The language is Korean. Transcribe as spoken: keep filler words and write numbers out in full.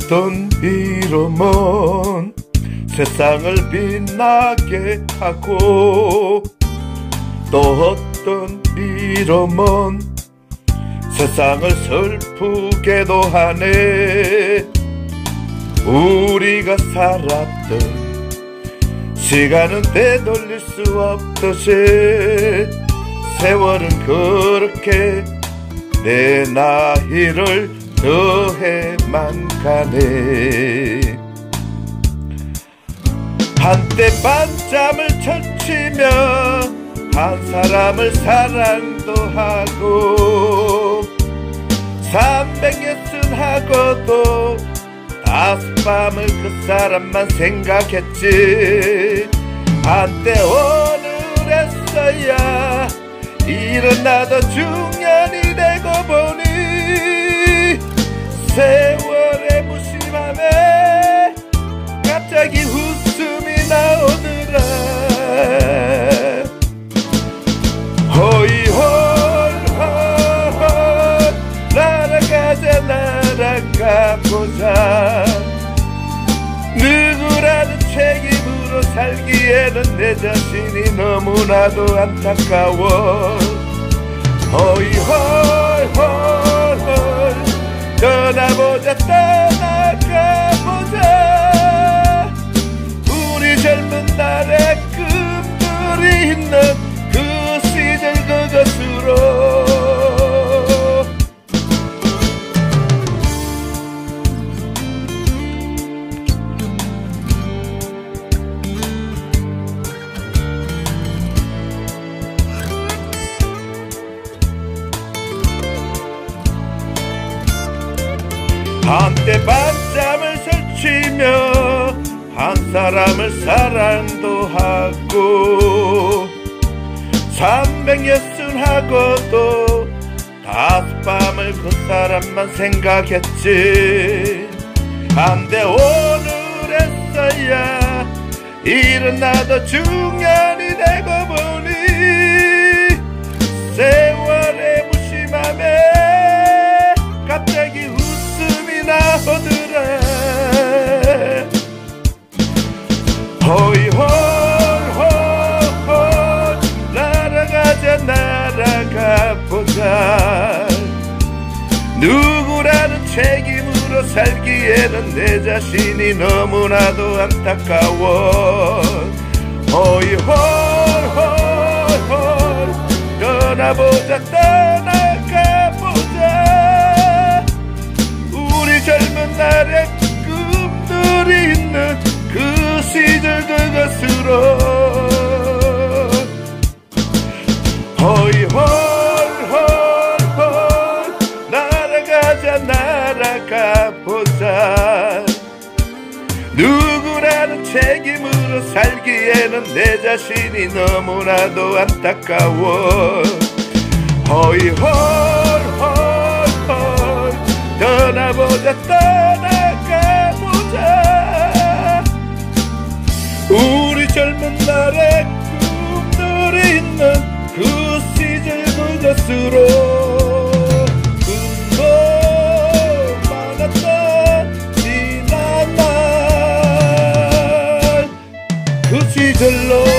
어떤 이름은 세상을 빛나게 하고 또 어떤 이름은 세상을 슬프게도 하네. 우리가 살았던 시간은 되돌릴 수 없듯이 세월은 그렇게 내 나이를 더해만 가네. 한때 밤잠을 설치며 한 사람을 사랑도 하고 삼백예순하고도 다섯 밤을 그 사람만 생각했지. 한때 오늘에서야 일어나도 중년이 되고 보니 세월의 무심함에 갑자기 웃음이 나오더라. 호이홀홀홀 날아가자 날아가보자. 누구라도 책임으로 살기에는 내 자신이 너무나도 안타까워. 호이홀홀홀 떠나보자 떠나가보자. 우리 젊은 날의 꿈들이 있는 그 시절 그것으로. 한때 밤잠을 설치며 한 사람을 사랑도 하고 삼백예순하고도 다섯 밤을 그 사람만 생각했지. 한데 오늘에서야 일어나도 중년이 되고 보니 세월의 무심함에 갑자기 웃음이 나오더라. 호이홀홀홀 날아가자 날아가보자. 누구라는 책임으로 살기에는 내 자신이 너무나도 안타까워. 호이홀홀홀 떠나보자 떠나가보자. 우리 젊은 날의 꿈들이 있는 그 시절 그것으로. 호이홀홀홀 날아가자 날아가보자. 누구라는 책임으로 살기에는 내 자신이 너무나도 안타까워. 호이홀홀홀 떠나보자 떠나가보자. 우리 젊은 날의 꿈들이 있는 그 시절 그것으로. 꿈도 많았던 지난 날 그 시절로.